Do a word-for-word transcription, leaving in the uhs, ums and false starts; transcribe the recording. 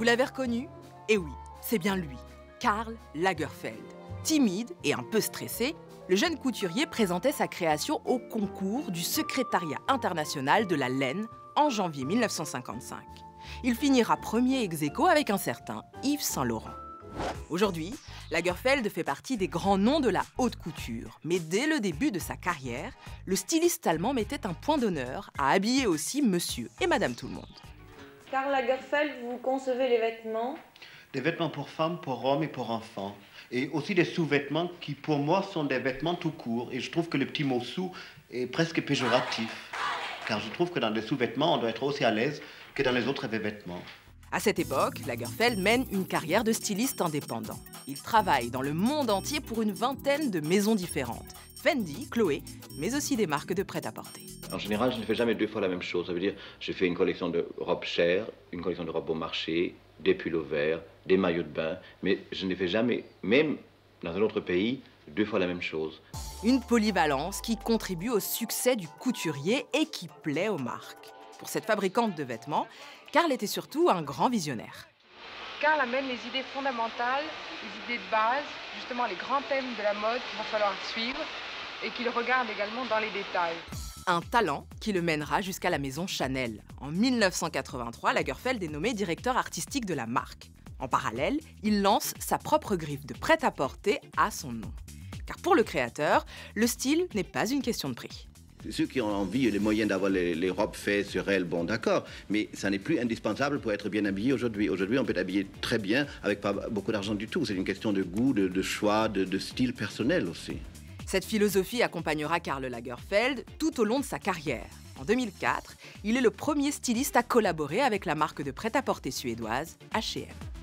Vous l'avez reconnu? Eh oui, c'est bien lui, Karl Lagerfeld. Timide et un peu stressé, le jeune couturier présentait sa création au concours du secrétariat international de la laine en janvier mille neuf cent cinquante-cinq. Il finira premier ex aequo avec un certain Yves Saint Laurent. Aujourd'hui, Lagerfeld fait partie des grands noms de la haute couture. Mais dès le début de sa carrière, le styliste allemand mettait un point d'honneur à habiller aussi monsieur et madame tout le monde. Karl Lagerfeld, vous concevez les vêtements? Des vêtements pour femmes, pour hommes et pour enfants. Et aussi des sous-vêtements qui, pour moi, sont des vêtements tout court. Et je trouve que le petit mot « sous » est presque péjoratif. Car je trouve que dans les sous-vêtements, on doit être aussi à l'aise que dans les autres vêtements. À cette époque, Lagerfeld mène une carrière de styliste indépendant. Il travaille dans le monde entier pour une vingtaine de maisons différentes. Fendi, Chloé, mais aussi des marques de prêt-à-porter. En général, je ne fais jamais deux fois la même chose. Ça veut dire, je fais une collection de robes chères, une collection de robes bon marché, des pulls verts, des maillots de bain, mais je ne fais jamais, même dans un autre pays, deux fois la même chose. Une polyvalence qui contribue au succès du couturier et qui plaît aux marques. Pour cette fabricante de vêtements, Karl était surtout un grand visionnaire. Karl amène les idées fondamentales, les idées de base, justement les grands thèmes de la mode qu'il va falloir suivre et qu'il regarde également dans les détails. Un talent qui le mènera jusqu'à la maison Chanel. En mille neuf cent quatre-vingt-trois, Lagerfeld est nommé directeur artistique de la marque. En parallèle, il lance sa propre griffe de prêt-à-porter à son nom. Car pour le créateur, le style n'est pas une question de prix. Ceux qui ont envie et les moyens d'avoir les, les robes faites sur elles, bon d'accord, mais ça n'est plus indispensable pour être bien habillé aujourd'hui. Aujourd'hui, on peut être habillé très bien avec pas beaucoup d'argent du tout. C'est une question de goût, de, de choix, de, de style personnel aussi. Cette philosophie accompagnera Karl Lagerfeld tout au long de sa carrière. En deux mille quatre, il est le premier styliste à collaborer avec la marque de prêt-à-porter suédoise H et M.